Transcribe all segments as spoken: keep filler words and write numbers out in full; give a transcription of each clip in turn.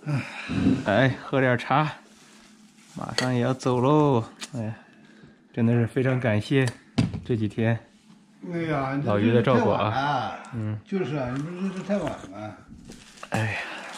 哎，喝点茶，马上也要走喽。哎，真的是非常感谢这几天哎呀， 老于的照顾啊。 嗯，就是啊，你不是认识太晚了吗？ 哎呀，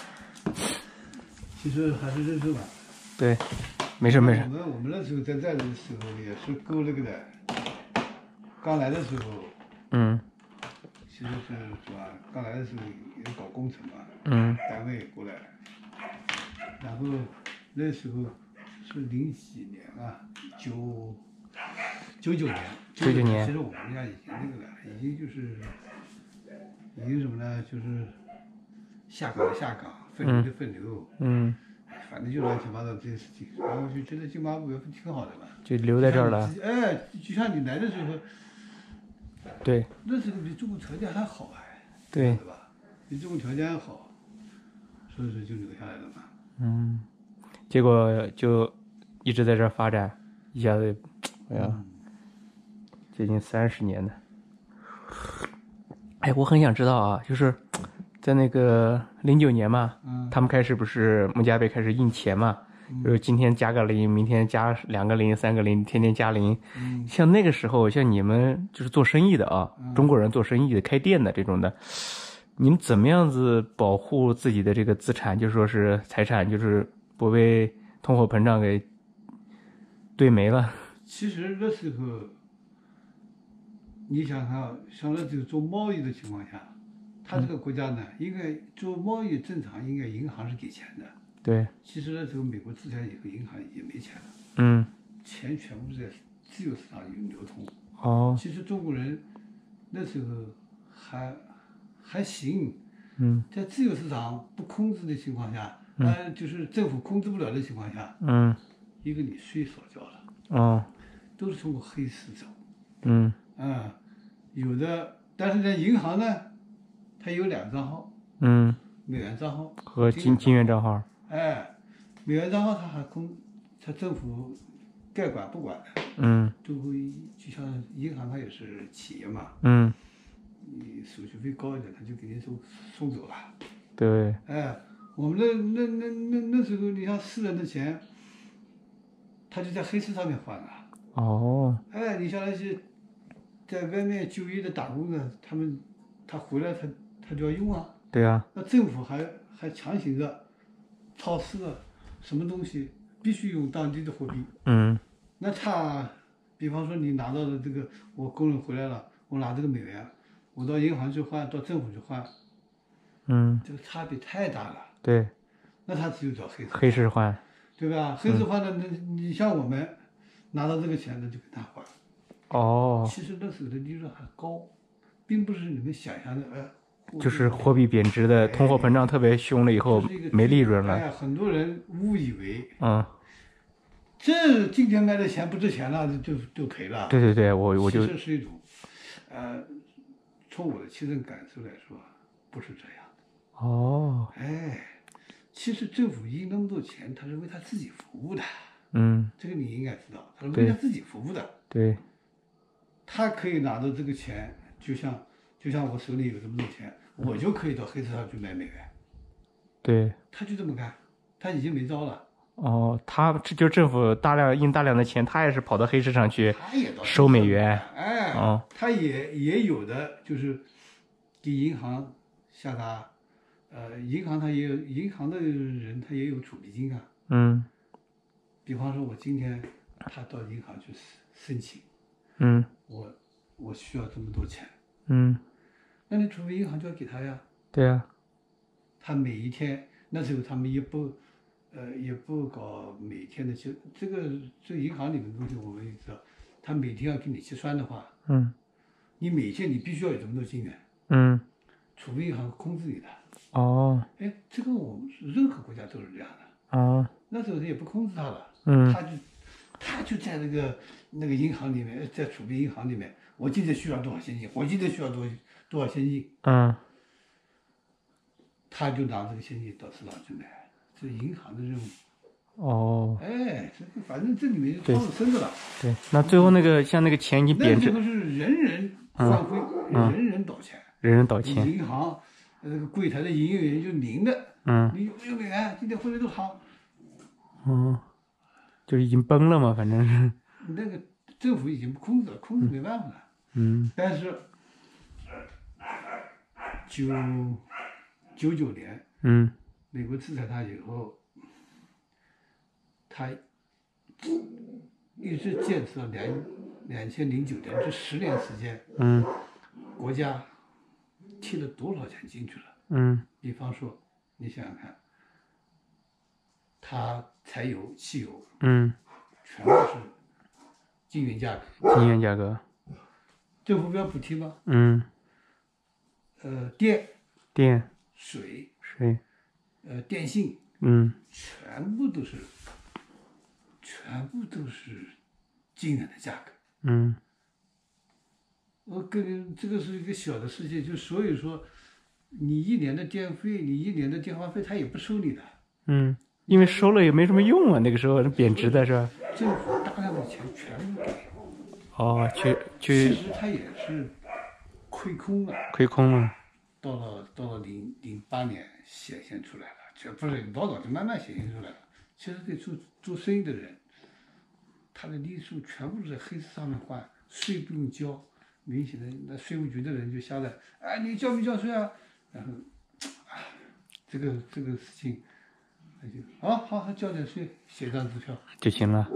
其实还是认识晚。 对，没事没事。 我们我们那时候在这的时候也是够那个的，刚来的时候， 嗯， 其实是是吧？刚来的时候也搞工程嘛， 嗯， 单位过来，然后那时候是零几年啊，九九九年， 九九年， 其实我们家已经那个了，已经就是已经什么呢？就是下岗的下岗，分流的分流， 嗯， 反正就乱七八糟这些事情，然后就觉得津巴布韦挺好的嘛， 就留在这儿了。 哎，就像你来的时候， 对， 那时候比中国条件还好哎， 对， 对吧？比中国条件还好，所以说就留下来了嘛。 嗯，结果就一直在这儿发展，一下子，哎呀， 嗯、 接近三十年了。哎，我很想知道啊，就是在那个零九年嘛， 嗯、 他们开始不是穆加贝开始印钱嘛， 嗯、 就是今天加个零，明天加两个零、三个零，天天加零。 嗯、 像那个时候，像你们就是做生意的啊， 嗯、 中国人做生意的、开店的这种的，你们怎么样子保护自己的这个资产，就说是财产，就是不被通货膨胀给兑没了？ 其实那时候，你想看，像那时候做贸易的情况下，他这个国家呢，应该做贸易正常，应该银行是给钱的。 对。 其实那时候美国制裁以后，银行也没钱了。 嗯。 钱全部在自由市场里流通。 哦。 其实中国人那时候还还行。 嗯。 在自由市场不控制的情况下， 嗯、 呃，就是政府控制不了的情况下， 嗯， 一个你税少交了。 哦。 都是通过黑市走。 嗯。 嗯，有的，但是呢，银行呢，它有两个账号。 嗯。 美元账号和金金元账号。 哎，美元账号它还控，它政府该管不管的。 嗯。 都会就像银行它也是企业嘛。 嗯。 你手续费高一点，他就给你送送走了。 对。 哎，我们那那那那那时候，你像私人的钱，他就在黑市上面换了。 哦。 哎，你像那些在外面就业的打工的，他们他回来他他就要用啊。 对啊。 那政府还还强行着，超市啊，什么东西必须用当地的货币。 嗯。 那他，比方说你拿到的这个，我工人回来了，我拿这个美元，我到银行去换，到政府去换。 嗯。 这个差别太大了。 对。 那他只有找黑市。 黑市换。 对吧？黑市换的，那、嗯、你像我们拿到这个钱，那就跟他换。 哦。 其实那时候的利润还高，并不是你们想象的，呃， 就是货币贬值的，通货膨胀特别凶了以后，没利润了。 哎呀，很多人误以为， 嗯， 这今天卖的钱不值钱了，就就赔了。 对对对，我我就其实是一种，呃，从我的亲身感受来说，不是这样的。 哦。 哎，其实政府印那么多钱，他是为他自己服务的。 嗯。 这个你应该知道，他是为他自己服务的。 对。 他可以拿到这个钱，就像就像我手里有这么多钱，我就可以到黑市上去买美元。 对。 他就这么干，他已经没招了。 哦，他这就政府大量印大量的钱，他也是跑到黑市上去收美元。 哎， 哦， 他也也有的就是给银行下达，呃，银行他也有银行的人他也有储备金啊。 嗯。 比方说，我今天他到银行去申请。 嗯。 我我需要这么多钱。 嗯。 那你储备银行就要给他呀。 对啊。 他每一天那时候他们也不，呃，也不搞每天的就这个这银行里面的东西我们也知道，他每天要给你结算的话， 嗯， 你每天你必须要有这么多金元。 嗯。 储备银行控制你的。 哦。 哎，这个我们任何国家都是这样的。 哦。 那时候他也不控制他了。 嗯。 他就他就在那个那个银行里面，在储备银行里面，我今天需要多少现金，我今天需要多多少现金。 嗯。 他就拿这个现金到市场去买，这是银行的任务。 哦。 哎，这个反正这里面操作深的了。 对，那最后那个像那个钱已经贬值。 那时候是人人换汇， 嗯、 人人倒钱， 人人倒钱。 银行那个柜台的营业员就零的。 嗯你有没有美元？今天汇率多少？ 嗯，就已经崩了嘛，反正是。 那个政府已经不控制了，控制没办法了。 嗯但是九九九年嗯美国制裁他以后，他一直坚持到两两千零九年，这十年时间， 嗯国家贴了多少钱进去了？ 嗯比方说，你想想看，它柴油、汽油嗯， 全部是晶圆价格， 晶圆价格。 政府不要补贴吗？ 嗯， 呃，电、 电、 水、 水。 呃，电信， 嗯全部都是，全部都是惊人的价格。 嗯我跟这个是一个小的世界，就所以说，你一年的电费，你一年的电话费，他也不收你的。 嗯，因为收了也没什么用啊，那个时候贬值的是吧？ 政府大量的钱全部给， 哦，去去其实他也是亏空了。 亏空了。 到了到了零零八年显现出来了，这不是老早就慢慢显现出来了。其实对做做生意的人，他的利数全部是在黑字上面换，税不用交，明显的那税务局的人就下来，哎，你交没交税啊？然后，啊，这个这个事情，那就好好好交点税，写张支票就行了。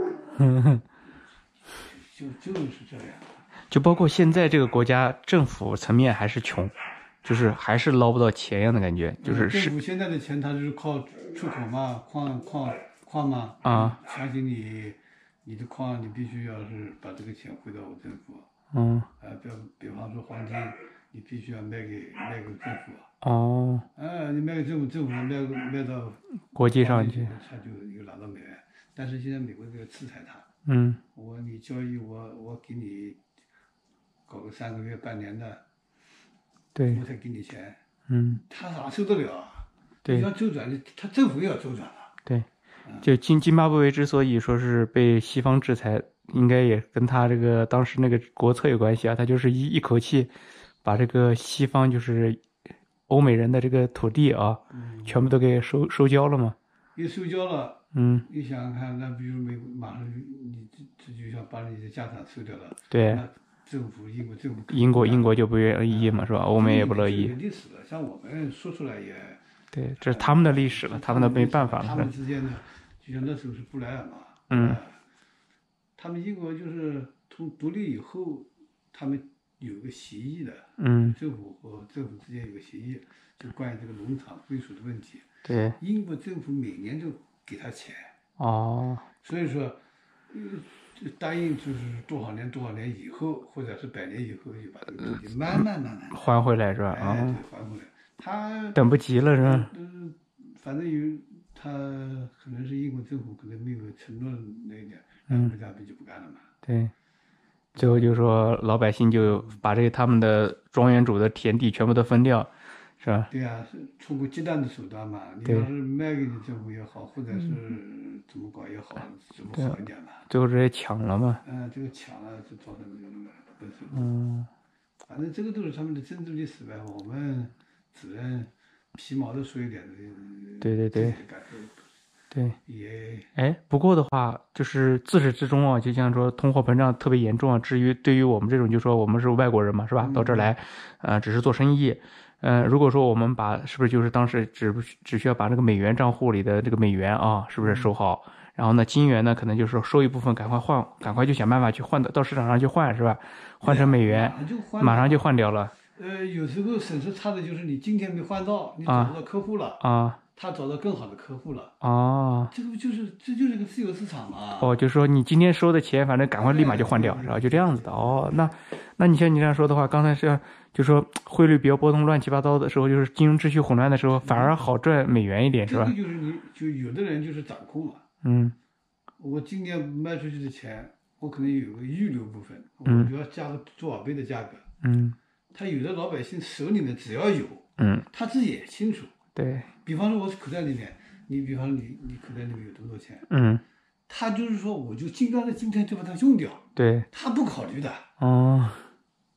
就就是这样。 就包括现在这个国家政府层面还是穷，就是还是捞不到钱一样的感觉，就是嗯、 是政府现在的钱，它是靠出口嘛，矿矿矿嘛， 啊， 相信你，你的矿你必须要是把这个钱汇到我政府， 嗯啊，比比方说黄金，你必须要卖给卖给政府， 哦， 啊，你卖给政府，政府卖卖到国际上去， 他就又拿到美元。但是现在美国这个制裁他， 嗯我你交易我我给你搞个三个月半年的， 对我才给你钱， 嗯他哪受得了啊？ 对你要周转，他政府也要周转啊。 对，就津津巴布韦之所以说是被西方制裁，应该也跟他这个当时那个国策有关系啊，他就是一一口气把这个西方就是欧美人的这个土地啊， 嗯， 全部都给收收交了嘛。 一收交了， 嗯， 你想想看，那比如美国马上就你这这就像把你的家产收掉了， 对， 那政府英国政府英国英国就不愿意嘛，是吧？欧美也不乐意这。个历史了，像我们说出来也， 对，这是他们的历史了，他们的没办法他了。 们之间的，就像那时候是布莱尔嘛， 嗯呃，他们英国就是从独立以后，他们有个协议的， 嗯， 政府和政府之间有个协议，就关于这个农场归属的问题。 对， 英国政府每年都给他钱， 哦， 所以说，呃，就答应就是多少年多少年以后，或者是百年以后，就把这个东西慢慢慢慢还回来是吧？ 哎， 啊， 对，还回来。他等不及了是吧？ 嗯，反正有他可能是英国政府可能没有承诺那一点，然后国家不就不干了嘛。 对，最后就说老百姓就把这个他们的庄园主的田地全部都分掉，是吧？ 对呀、是通过鸡蛋的手段嘛。你对要是卖给你政府也好，或者是怎么搞也好，怎么好一点嘛。 最后直接抢了嘛。 嗯，这个抢了就造成这个分手。 嗯， 反正这个都是他们的政治历史呗，我们只能皮毛的说一点。 对对对感受对。 也哎，不过的话，就是自始至终啊，就像说通货膨胀特别严重啊。至于对于我们这种，就说我们是外国人嘛，是吧？到这儿来，呃，只是做生意。呃，如果说我们把是不是就是当时只不只需要把这个美元账户里的这个美元啊，是不是收好？然后呢，金元呢，可能就是收一部分，赶快换，赶快就想办法去换到到市场上去换，是吧？换成美元， 马上就换马上就换掉了。 呃，有时候损失差的就是你今天没换到，你找不到客户了， 啊他找到更好的客户了， 哦这个不就是这就是个自由市场嘛？ 哦，就是说你今天收的钱，反正赶快立马就换掉，是吧？就这样子的。哦，那那你像你这样说的话，刚才是就说汇率比较波动、乱七八糟的时候，就是金融秩序混乱的时候，反而好赚美元一点，是吧这个？就是你就有的人就是掌控嘛。 嗯我今年卖出去的钱，我可能有个预留部分，我嗯就要加个多少倍的价格。 嗯他有的老百姓手里面只要有， 嗯， 他自己也清楚。 对， 比方说，我口袋里面，你比方说你你口袋里面有多少钱， 嗯他就是说，我就尽量的今天就把它用掉， 对， 他不考虑的。 哦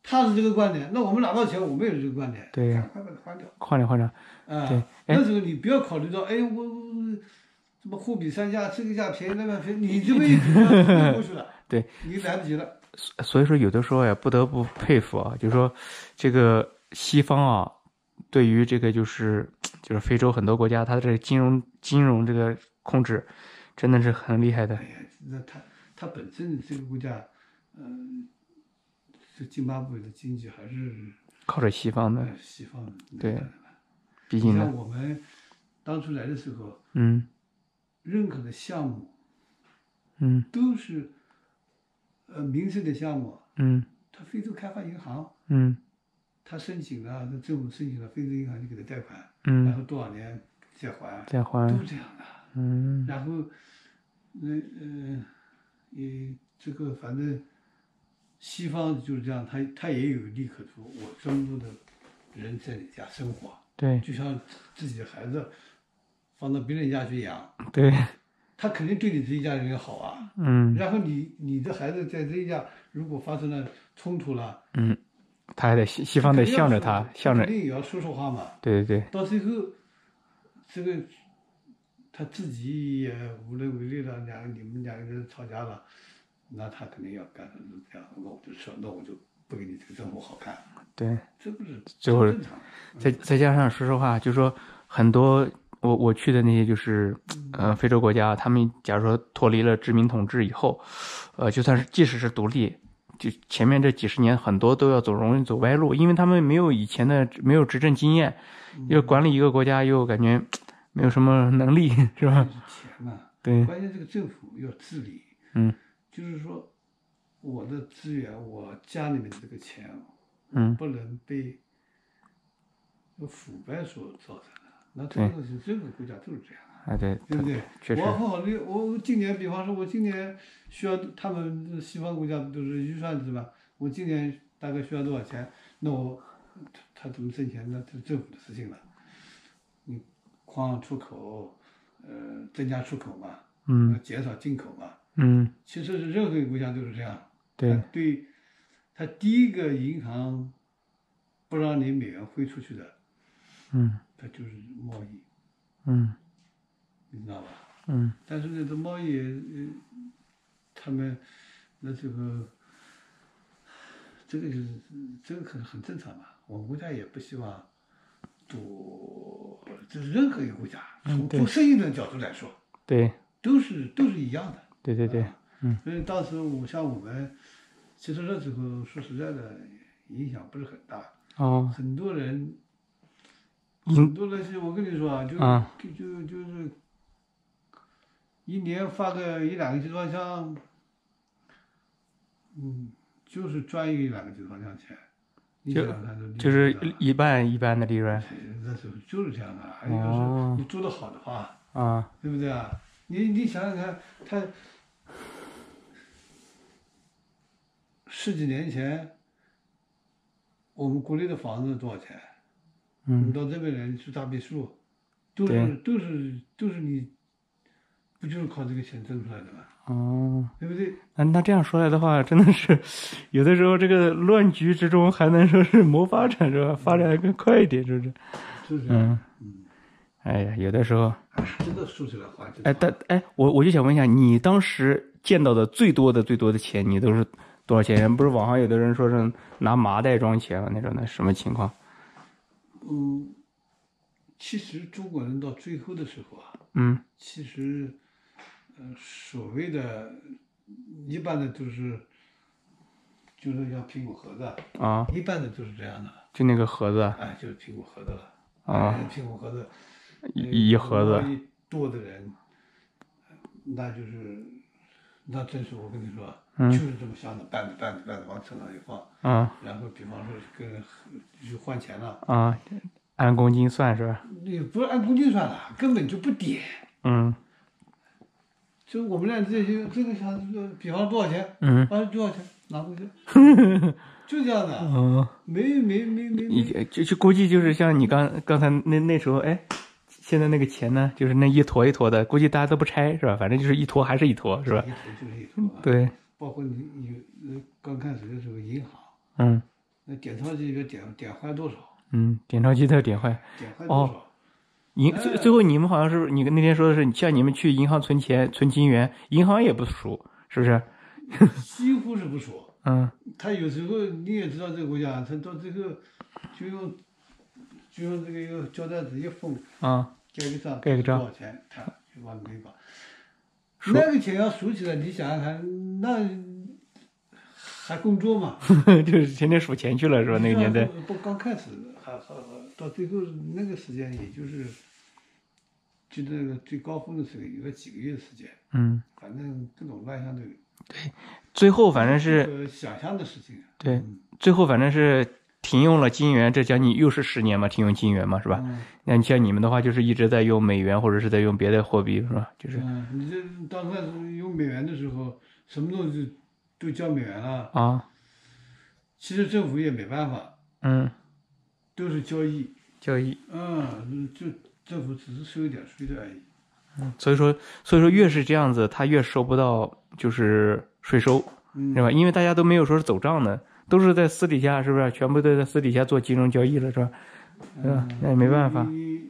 他是这个观点，那我们拿到钱，我们也是这个观点， 对， 赶快把它换掉。 换掉换掉。 啊， 对， 那时候你不要考虑到，哎，我我什么货比三家，这个价便宜那个便宜，你这辈子就过去了， 对， 你来不及了。 所以说，有的时候呀，不得不佩服啊，就是说，这个西方啊，对于这个就是就是非洲很多国家，它的这个金融金融这个控制，真的是很厉害的。 哎呀，那他他本身这个国家，嗯、呃，这津巴布韦的经济还是靠着西方的， 呃西方的。 对，毕竟呢你像，我们当初来的时候， 嗯任何的项目嗯都是呃民生的项目， 嗯他非洲开发银行。 嗯他申请了，这政府申请了，非洲银行就给他贷款， 嗯， 然后多少年再还， 再还， 都是这样的。 嗯， 然后，那呃，也这个反正西方就是这样，他他也有利可图。我这么多的人在你家生活， 对就像自己的孩子放到别人家去养， 对， 他肯定对你这一家人好啊。 嗯然后你你的孩子在这一家如果发生了冲突了， 嗯，他还得西西方得向着他，向着肯，定也要说说话嘛。 对对对， 到最后，这个他自己也无能为力了，两个你们两个人吵架了，那他肯定要干成这样，那我就说，那我就不给你这个生活好看， 对， 这不是最后正常的。 再再加上说实话，就说很多我我去的那些就是呃非洲国家，他们假如说脱离了殖民统治以后，呃就算是即使是独立，就前面这几十年很多都要走容易走歪路，因为他们没有以前的没有执政经验，又管理一个国家又感觉没有什么能力，是吧？ 是钱嘛， 对， 关键这个政府要治理， 嗯就是说我的资源，我家里面的这个钱， 嗯不能被腐败所造成的。那这个东西，这个国家都是这样的。 哎对， 对不对？ 确实我很好的，我今年，比方说，我今年需要他们西方国家不都是预算制吧？我今年大概需要多少钱？那我他他怎么挣钱？那这是政府的事情了。你矿出口，呃，增加出口嘛， 嗯减少进口嘛。 嗯其实是任何一个国家都是这样。 对他对，他第一个银行不让你美元汇出去的， 嗯它就是贸易， 嗯你知道吧？ 嗯但是呢，这贸易，呃，他们那这个，这个就是这个很很正常嘛。我们国家也不希望多，这是任何一个国家从做生意的角度来说， 对都是都是一样的。 对对对，嗯所以当时我像我们，其实那时候说实在的，影响不是很大。 哦很多人， 影很多那些我跟你说啊，就啊就就就是一年发个一两个集装箱，嗯，就是赚一两个集装箱钱。你就想想看，这利就是润啊一半一半的利润那时候就是这样的。还有就哦是你做的好的话， 啊， 对不对啊？你你想想看，他十几年前，我们国内的房子多少钱？你嗯到这边来住大别墅，都对是都是都是你，不就是靠这个钱挣出来的吗？ 哦。 对不对？ 那那这样说来的话，真的是有的时候这个乱局之中还能说是谋发展是吧？发展得更快一点，是不是？ 就是这样。 嗯嗯， 哎呀，有的时候， 真的说起来话， 哎，但哎，我我就想问一下，你当时见到的最多的最多的钱，你都是多少钱？不是网上有的人说是拿麻袋装钱了那种的，什么情况？ 嗯，其实中国人到最后的时候啊， 嗯其实，呃，所谓的，一般的都是，就是像苹果盒子啊， 啊， 一般的都是这样的， 就那个盒子哎，就是苹果盒子了。 啊哎，苹果盒子， 一一盒子贸易多的人，那就是，那真是我跟你说， 嗯就是这么想的，搬着搬着搬着往车上一放， 啊然后比方说跟就换钱了， 啊，按公斤算是吧？ 你不是按公斤算了，根本就不点。 嗯就我们俩这些这个想，比方多少钱， 嗯啊多少钱拿回去，就这样的， 嗯， 没没没没没， 也就就估计就是像你刚刚才那那时候，哎，现在那个钱呢，就是那一坨一坨的，估计大家都不拆是吧？反正就是一坨还是一坨是吧一？坨就是一坨啊。 对， 包括你有呃刚开始的时候，银行嗯那点钞机里边点点坏多少？ 嗯，点钞机它点坏。 点坏多少？ 银最最后你们好像是你那天说的是，像你们去银行存钱存金元，银行也不数，是不是？ 几乎是不数。 嗯。 他有时候你也知道这个国家，他到最后就用就用这个一个胶带纸一封， 啊， 盖个章， 盖个章多少钱，他就往里面把。那个钱要数起来，你想想看，那还工作吗？ 就是天天数钱去了，是吧？那个年代。 不，刚开始还还还到最后那个时间，也就是就那个最高峰的时候，有个几个月的时间。 嗯。 反正各种乱象都有。 对，最后反正是想象的事情。 对， 嗯、 最后反正是停用了金元，这将近又是十年嘛，停用金元嘛，是吧？ 嗯、 那你像你们的话，就是一直在用美元或者是在用别的货币，是吧？就是。 嗯，你这当时用美元的时候，什么东西都交美元了啊。 其实政府也没办法。 嗯。 都是交易。 交易。 嗯，就政府只是收一点税的而已。 嗯，所以说，所以说越是这样子，他越收不到就是税收， 嗯、 是吧？因为大家都没有说是走账的，都是在私底下，是不是？全部都在私底下做金融交易了，是吧？是吧？那也没办法。 你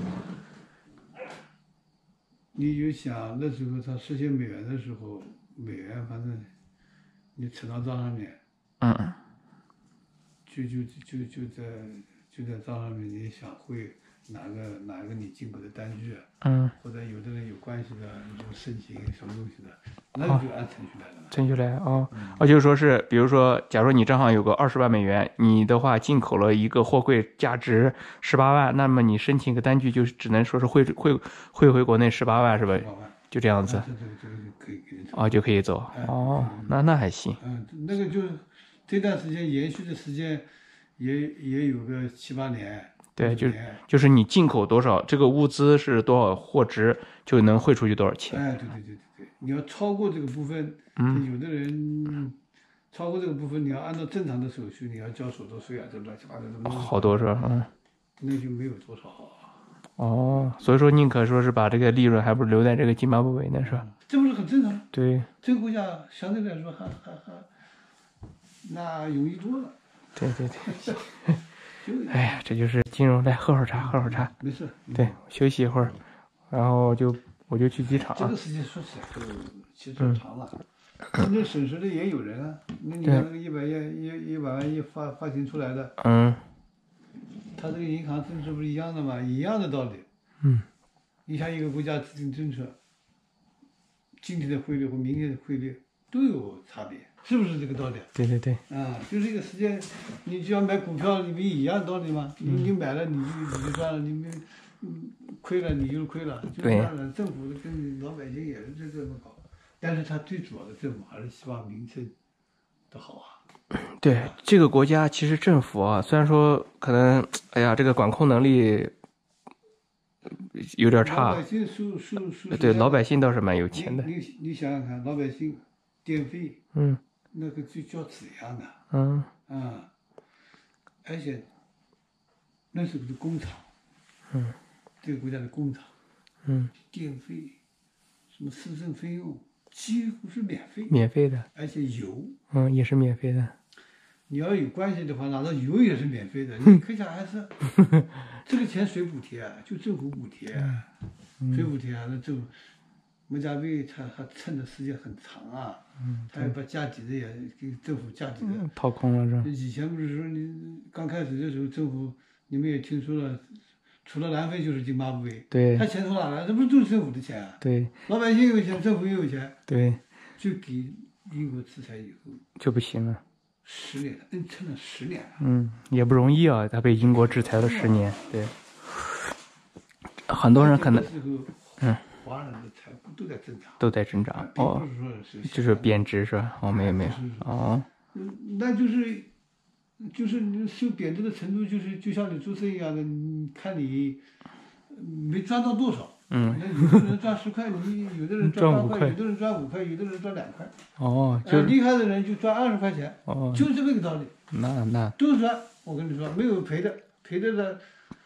你就想那时候他实现美元的时候，美元反正你存到账上面， 嗯， 就就就就在就在账上面，你想会。哪个哪个你进口的单据， 嗯， 或者有的人有关系的，你就申请什么东西的，那就按程序来了。 程序来哦，哦，就是说是，比如说，假如你账上有个二十万美元，你的话进口了一个货柜价值十八万，那么你申请个单据就只能说是汇汇汇回国内十八万，是吧？就这样子。 这这个这个可以给你走。 哦，就可以走。哦，那那还行。 嗯，那个就这段时间延续的时间也也有个七八年。 对，就就是你进口多少，这个物资是多少货值，就能汇出去多少钱。 哎，对对对对对，你要超过这个部分， 嗯， 有的人超过这个部分，你要按照正常的手续，你要交所得税啊，这乱七八糟的。 好多是吧？嗯， 那就没有多少。 哦，所以说宁可说是把这个利润还不如留在这个津巴布韦呢，是吧？ 这不是很正常？ 对， 这个国家相对来说还还还那容易多了。 对对对。哎呀，这就是金融。来喝会儿茶，喝会儿茶。 没事。 对，休息一会儿，然后就我就去机场。 这个时间说起来就其实长了。那省市的也有人啊，那你看那个一百亿一一百万亿发发行出来的， 嗯， 他这个银行政策不是一样的吗？一样的道理。 嗯。 你像一个国家制定政策，今天的汇率和明天的汇率都有差别。是不是这个道理？ 对对对。 啊，就是这个时间，你就像买股票，你不一样的道理吗？你你买了，你就你就赚了，你没嗯亏了，你就亏了，就这样的。政府跟老百姓也是这这么搞，但是他最主要的政府还是希望民生的好啊。 对，这个国家其实政府啊，虽然说可能，哎呀，这个管控能力有点差。 老百姓收收收。 对，老百姓倒是蛮有钱的。 你你你想想看，老百姓。电费， 嗯， 那个就交纸一样的， 嗯， 啊，而且那是不是工厂？ 嗯， 这个国家的工厂， 嗯， 电费，什么市政费用几乎是免费， 免费的， 而且油， 嗯，也是免费的。 你要有关系的话，拿到油也是免费的。你可想而知，这个钱谁补贴啊？就政府补贴， 嗯、 谁补贴啊？那政府。孟加贝他他撑的时间很长啊， 嗯， 他要把价底的也给政府价底的、 嗯、掏空了是吧？ 以前不是说你刚开始的时候，政府你们也听说了，除了南非就是津巴布韦， 对， 他钱从哪来？这不是都是政府的钱啊？ 对， 老百姓有钱，政府也有钱， 对， 就给英国制裁以后就不行了， 十年了，嗯，撑了十年了， 嗯，也不容易啊，他被英国制裁了十年，对，很多人可能，嗯。 华人的财富都在增长， 都在增长，哦，就是贬值是吧？哦，没有没有，哦， 嗯，那就是，就是你受贬值的程度，就是就像你做生意一样的，你看你没赚到多少， 嗯， 那有的人赚十块，你有的人赚八块， 赚五块， 有的人赚五块，有的人赚两块， 哦， 就厉害的人就赚二十块钱， 哦， 就这么个道理， 那那都赚，我跟你说，没有赔的，赔的呢，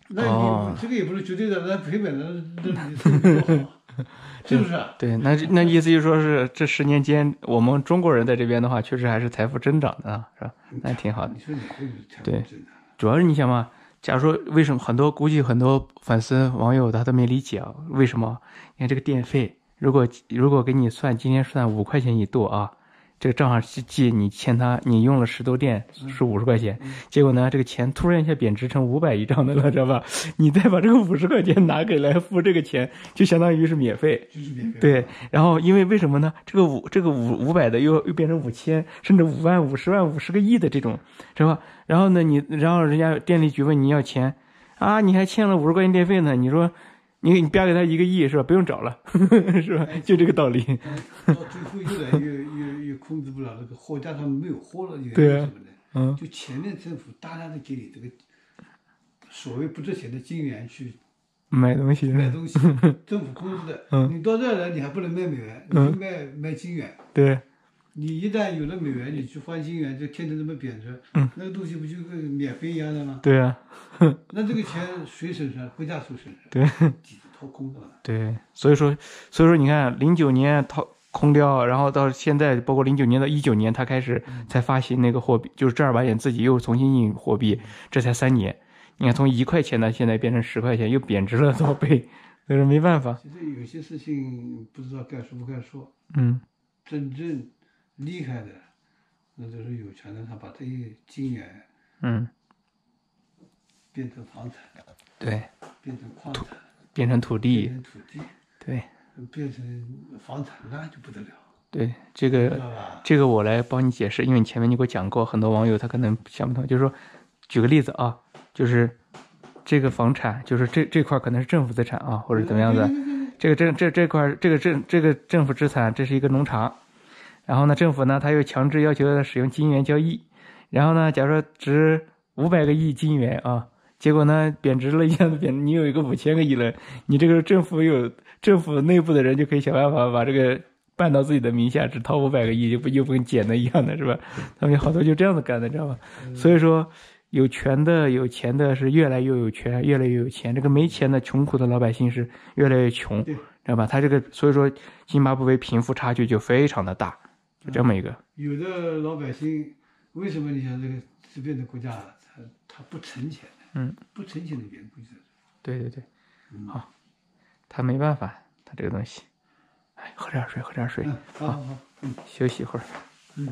那你、 哦这个也不是绝对的，那赔本的那你生意多好，是不是啊？ 对，那那意思就是说是这十年间，我们中国人在这边的话，确实还是财富增长的啊，是吧？那挺好的。 你说哪个有财富对增长？ 主要是你想嘛，假如说为什么很多估计很多粉丝网友他都没理解啊，为什么？你看这个电费，如果如果给你算今天算五块钱一度啊，这个正好是记你欠他，你用了十度电是五十块钱，结果呢这个钱突然一下贬值成五百一张的了，知道吧？你再把这个五十块钱拿给来付这个钱，就相当于是免费。 就是免费。 对，然后因为为什么呢？这个五这个五五百的又又变成五千，甚至五万、五十万、五十个亿的这种，是吧？然后呢，你然后人家电力局问你要钱，啊，你还欠了五十块钱电费呢，你说你你标给他一个亿是吧？不用找了，是吧？就这个道理。 到最后越来越越越控制不了那个货架上没有货了，原因对啊是什么呢？ 嗯， 就前面政府大量的给你这个所谓不值钱的金元去买东西， 买东西，政府控制的。 嗯你到这儿来，你还不能卖美元，你嗯就卖卖金元。 对， 你一旦有了美元，你去换金元，就天天这么贬值， 嗯那个东西不就跟免费一样的吗？ 对啊， 那这个钱谁身上？国家出身上？ 对底子掏空的了。 对，所以说所以说你看零九年掏空掉，然后到现在，包括零九年到一九年，他开始才发行那个货币，就是正儿八经自己又重新印货币，这才三年。你看，从一块钱呢，现在变成十块钱，又贬值了多少倍？所以说没办法。 其实有些事情不知道该说不该说， 嗯真正厉害的，那就是有钱人，他把这些金元嗯， 变成房产， 对， 变成矿产， 变成土变地， 成土地， 对变成房产，那就不得了， 对，这知个道吧？ 这个我来帮你解释，因为你前面你给我讲过，很多网友他可能想不通，就是说，举个例子啊，就是这个房产，就是这这块可能是政府资产啊，或者怎么样的，这个政这这块这个政这个政府资产，这是一个农场，然后呢，政府呢他又强制要求他使用金元交易，然后呢，假如说值五百个亿金元啊，结果呢贬值了一下子贬，你有一个五千个亿了，你这个政府有政府内部的人就可以想办法把这个办到自己的名下，只掏五百个亿，就不又不跟捡的一样的是吧？他们有好多就这样子干的，知道吧？所以说。有权的、有钱的是越来越有权，越来越有钱。这个没钱的、穷苦的老百姓是越来越穷，知道吧？他这个所以说，津巴布韦贫富差距就非常的大，就这么一个。 有的老百姓为什么你想这个这边的国家，他他不存钱呢？ 嗯， 不存钱的缘故就是， 对对对， 嗯好，他没办法，他这个东西，哎，喝点水，喝点水， 嗯，好好好，嗯休息一会儿。 嗯。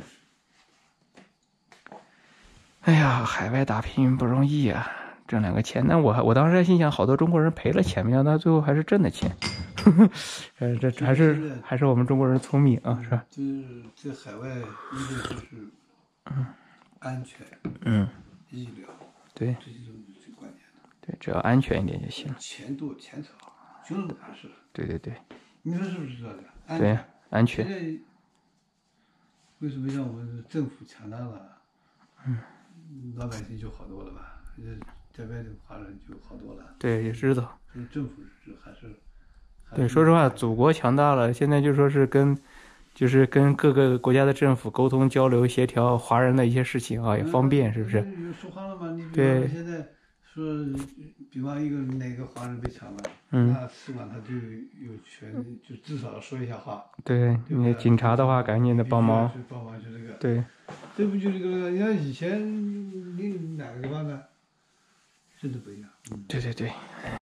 哎呀，海外打拼不容易啊，挣两个钱。那我我当时还心想，好多中国人赔了钱，没想到最后还是挣的钱。呃，这还是还是我们中国人聪明啊，是吧？ 就是在海外，一个就是安全、 嗯， 医疗， 对这些都是最关键的。 对，只要安全一点就行。 钱多钱少，就是大事。 对对对你说是不是这样的？安对全， 安全。 现在为什么像我们政府强大了，嗯，老百姓就好多了吧？呃这边的华人就好多了。 对，也知道。 所以政府是还是还对， 是说实话，祖国强大了，现在就说是跟，就是跟各个国家的政府沟通交流协调华人的一些事情啊，也方便，是不是？ 有说话了吗？你比对方说现在说，比方一个哪个华人被抢了， 嗯那使馆他就有权，就至少说一下话。 对， 对不对你警察的话，赶紧的帮忙。 去帮忙就这个。 对， 这不就这个？你看以前你哪个地方呢？真的不一样。嗯。 对对对。